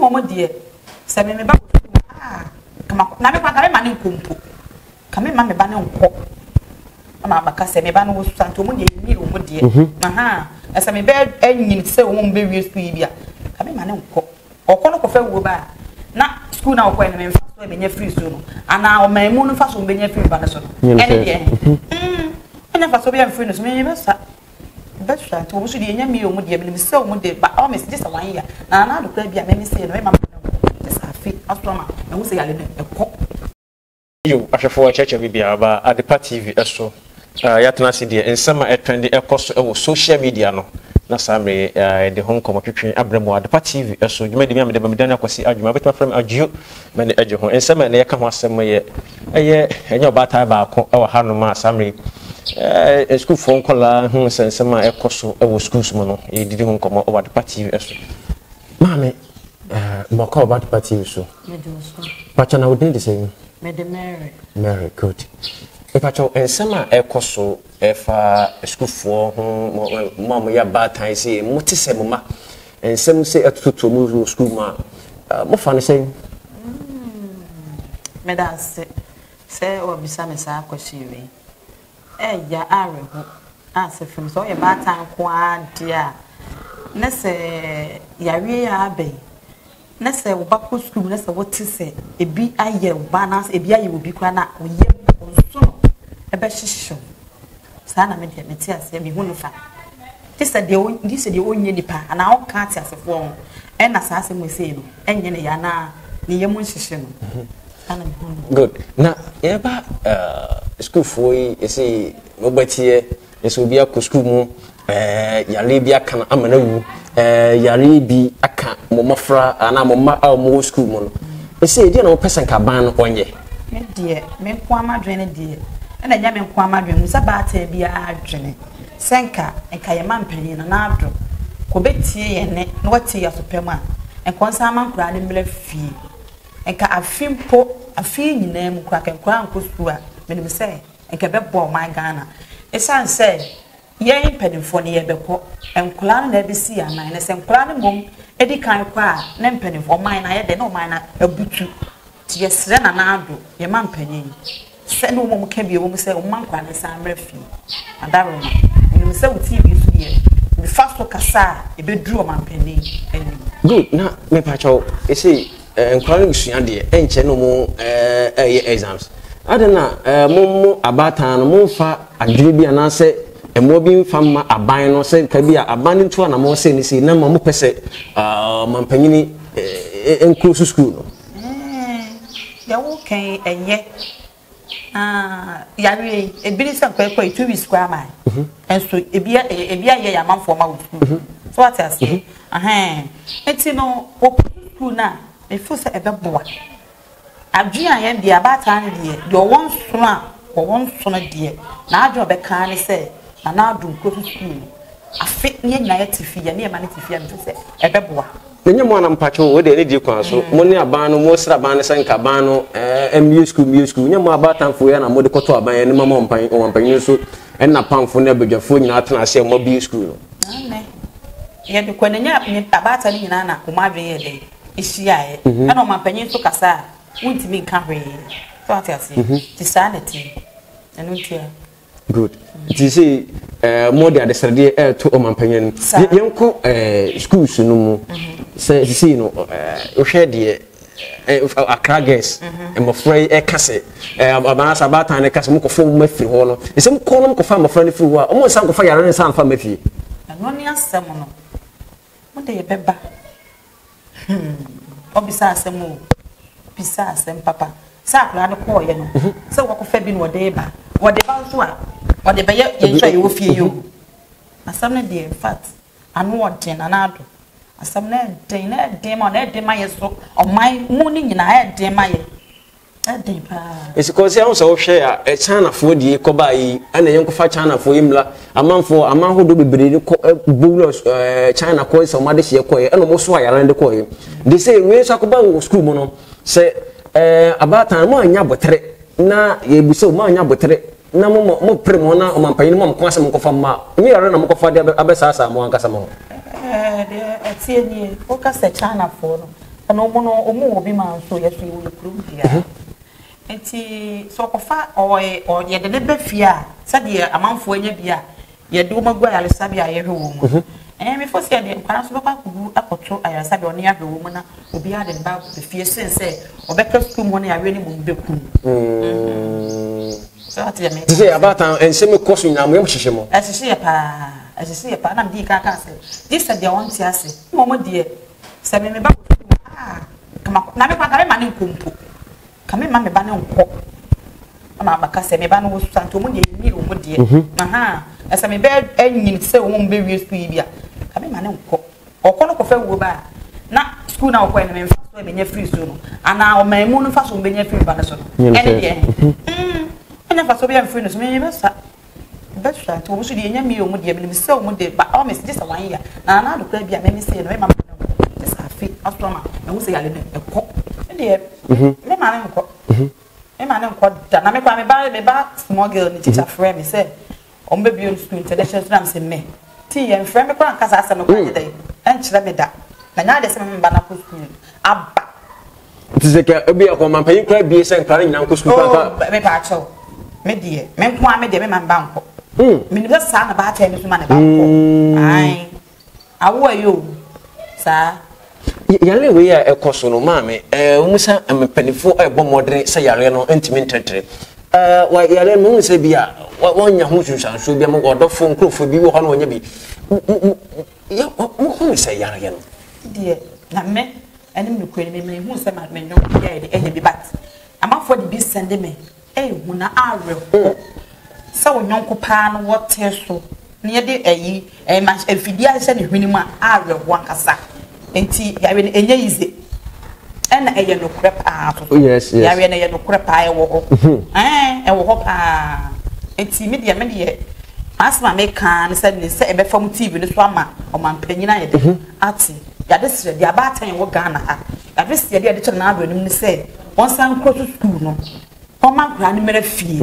momo de se me ba kama na me kwa kama ma ne nkompo kama ma me ba ne nko ama baka se me ba no santo mo ye mi o mo de aha ese me be anyin se o mo be wi school bia kama ma ne nko okolo ko fa wo ba na school na okọ ene me fa so be nya free so no ana o ma mu no fa so be nya free ba na so no ene de enya fa so be nya free no so me be sa betra to wo so de nya mi o mo de me se o mo de ba o me se just 1 year na na do kwa bia me se no me ma just afi asoma me wo se yale ne ekọ yo ahwefo cheche bibia ba Adepa TV eso ya tena se de ensema etrendi ekoso e wo social media no na samre de hon komo twetwe abramo Adepa TV eso dwuma de mi amede ba medani akwasi adwuma betima frem agio me ne agye ho ensema ne yeka ho asem ye enye obata ba ko e wo hanu ma samre school phone kola hu sensema ekoso e wo schools mo no ye didi hon komo o Adepa TV eso mame moko about Adepa TV so pacha na wodin de say Mary, good. If I told Sama Ecoso, if school for Mamma ya bad time, say, Motisema, and some say a to move school ma. More funny saying, Madame say, or be some question. Ya are answer from so your bad time, quad, dear. Nessa Yari Abbey. Na se wo ba ko school na se wo ti se ebi aye ba na ebi aye wo bi kwa na wo ye onso e be hihyo sa na me de meti ase me hunu fa ti se de onye nipa ana o ka ti asefo on e na sa ase mo se no enye ne ya na ne ye mo hihyo no ana me hunu good na e ba school for yi ese no batie ese obi akọ school mu yale bi aka na amana wu yare bi aka mo mafra ana mo ma mo school mo no e say dey na wo person ka ban no onye me de me ko amadwene de na nya me ko amadwene musa ba ta bi adwene senka enka ye mampani na ado ko betie ye ne no wati ya sopema enko nsa amankura ne mle fie enka afimpo afi nyina mu kwa kenkwa anko school a me nim say enka be bo my Ghana e san say yen pedinfo ne yebekọ enkola na ebisi anan ne se enkola ne mom edi kan kwa ne pedinfo man na ye de no man na abutu ti yesre na na ado ye man panyin se no mom ka bi wo se o man kwa ne san mrafi adaro no se wo TV so ye we fast kasa e be duro man panyin ani good na me pa chaw e say enkola ne sua de enche no mo exams adena mom abatan no mo fa adwiri bi anase emo bi mfama aban no se ka bi aban ntu na mo se ni se na mo pese mampanyini enclose school no ya wo kan enye ya wi ebiri se kwa 2 weeks kwa mai enso ebia ye ya manfo ma wo so what else enti no school na e fu se ebeboa adua ye bia abata ne de yo won so a won so na de na adua be kan ne se na adu ko school afi nye nyina yetifi ya ne ma ne tifi ya me se ebeboa nenye mo na mpacho wo de ne di kwan so mo ne aban no mo sra ban ne senka aban no MU school nye mo abatanfo ya na mo de koto aban ya ne mama ompan so en na panfo ne bedwafo nyina atena ase mo bi school no amen ye de ko ne nya abata ne nyina na o ma dwe ye de ihia ye na o mampanyin so kasa wuntimi nka hwe so atiase ti sanity enu tia good ti say more than the Saturday to mampanyin yenko schools no mu say see no o hwe de Accra girls and my friend kase abana sabata ne kase mo ko fo mafiri ho no esem ko no ko fa my friend firi ho a mo san ko fa yare ne san fa mafiri no ni asem no mo de beba obisa asem o bisa asem papa sa akra no ko ye no se wo ko fa bi no de ba so a wo de be ye sha ye wo fie yo asem ne de in fact anu odin na ado asam na den ma na den ma yeso o mai mu ni nyina den ma ye den pa esi ko se so hwe a China fo die ko ba yi ana yen ko fa China fo yimla amanfo amanho do bebrere ko bulos China ko so ma de hye ko ye ana mo so ayara de ko ye de say we so ko ba school mo no se abatan mo anya botre na ye bi so mo anya botre na mo pre mo na o mampanyi mo ko asem ko fa ma mi yare na mo ko fa de abesa sa mo ankasa mo de atieni o ka se China for no ono mo obi ma so ye so ye kuru bia enti so kofa o ye de be fia sade amanfo anya bia ye de o magua ya lesabe a ye hwe wo mu me fo se de kwara so baka kubu akoto ayasabe oni ahwe wo mu na obi a de ba fie sense obeka school mo na ya we ni mo beku so ati me say about and say me course na mo yem hihye mo asisi ya pa na mdi ka se this is the one ti ase mo de se me ba kama na me kwa ka me ma ne nkompo kame ma me ba ne nko ama ba ka se me ba no wo santo mo de mi ro mo de aha ese me be enyin se wo mo be wi school bia kame ma ne nko okọ no ko fa wo ba na school na okọ ne me fa so be nya free so no ana o ma mu no fa so be nya free ba na so no ene de anya fa so be nya free no so me be sa be sa to wo so de nya mi o mo de me se o mo de ba o me se this one year na na do kra bia me se no me ma this afi asoma me wo se ya le ne ekọ ene me ma ne nko me ma ne nko da na me kwa me ba small girl ni teacher friend me say on be on school international student say me ti yen friend me kwa nkasa asa me kwa dey en kire me da na nya de se me ba na ko school aba ti se ka obi akọ man payin kra bi se nkra nyina ko school kwa me pa cho me die me kwa me de me man ba nko me ni sa na ba ta me so ma ne ba nko ai awo ayo sa yale we ya ekoso no maame umusa empanifo ebo modern se yale no ntimi ntetre wa yale no se bia wonya ho sunsanso bia mo odofo nkrofo bi wo ho no wonya bi ya mo se yale no die na me enim no kwani me hu se ma me no ya de enye bi bat amafo de bi sende me hu na awe se wonyonko pa no wote so ne ye de ayi ma afidia se ne hwini mu awe ho akasa enti yawe enye yize ena eye no krepa yes yawe na eye no krepa e wo ho e wo ho pa enti me de asma me kan se ne se ebe fam tv no so ama o man panyina ye de ati ya de sire de abatan wo Ghana ha ya de sire de to na ado nim ne se won san kro school no o man kra ne mera fie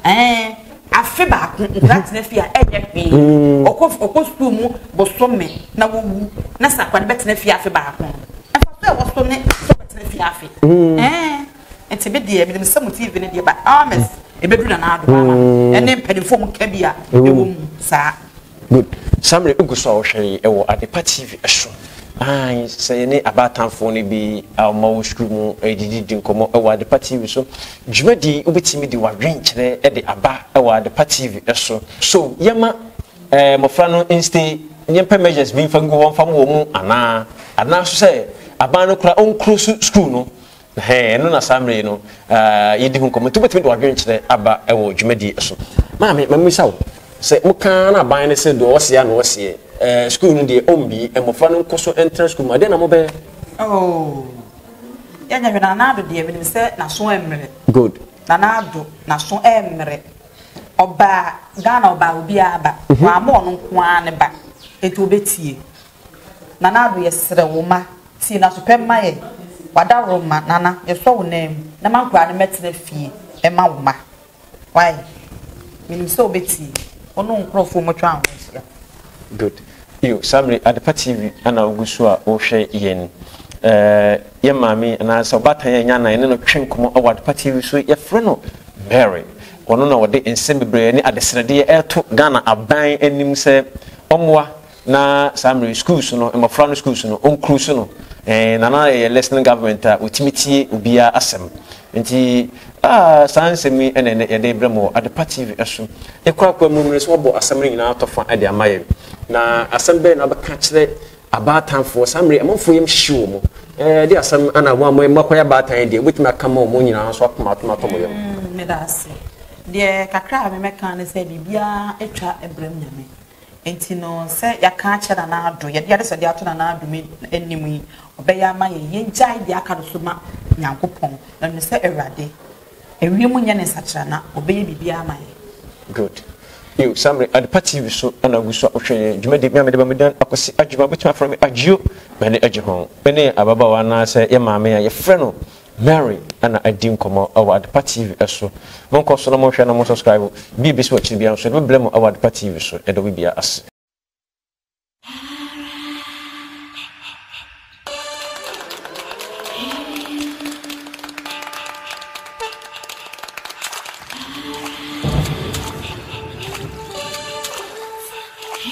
afe ba nkrat na fie a enye pe okọ school mu bo so me na wo wu na sakwa ne bet na fie afe ba ko afa wo so ne so bet na fie afe enti be de me sam tv ne de ba ames ebedu na ado ba ene mpedifo mu ka bia ewo mu sa good samre uguso a wo hwe e wo Adepa TV eso ai say ne abatanfo ne bi ma school mu edidi nkomo e wo Adepa TV so dwumadi obetimi di wadwen kire e de aba e wo Adepa TV eso so yema mofra no inste nyempa measures bi fangu won fam wo mu ana so say aba no kura onkru school no no na samre no yedi hu nkomo tubetimi di wadwen kire aba e wo dwumadi eso maame mamisa wo se muka na ban ne se do osia no osie school no de ombi emofra no nkoso entrance school ma de na mo be ya nya hwena na ado de me se na so emre good na ado na so emre oba Ghana oba obi aba wa mo no nko an ba eto betie na ado ye sere wo ma ti na so pemma ye wada roma nana ye so wo nam na mankura ne metene fie e ma wo ma why minim so betie ono nkrofo mo twa anwo good you samre Adepa TV ana ogusu a wo hwe yen ye mami na so batan nya nan ne no twenkomo Adepa TV so ye frɛ no Mary ono na wode ensembebre ne adesrede eto Ghana aban anim se omwa na samre schools no emofra no schools no onkrusu no na ye listening government a otimitie obia asem nti sansemi ene ye de bremo Adepa TV eso ekwa mu so bo asem nyina atofa ade amaye na asem na baka kire abatanfo samre amonfo yem hihye wo de asem ana wo makoya batan de obetimi aka ma wo nyina so akoma tomato mo yem me da se de kakra me meka ne se bibia etwa ebrem nyame enti no se yaka kira na ado ye de se de ato na ado me enimu yi obeya ma ye njai de aka do so ma nyankopon na ne se ewrade ewiemu nya ne sakira na obeya bibia ma ye good you samre Adepa TV so ana guso ohwe dwumadi me amede bamedan akosi adwuma betima from agio bene agihon bene ababa wa na se ye maame ya ye frɛ no Mary ana adi nkomo awa Adepa TV eso monko so no mo hwe na mo subscribe bi bi so akiri bia so be blem awa Adepa TV so edo bia as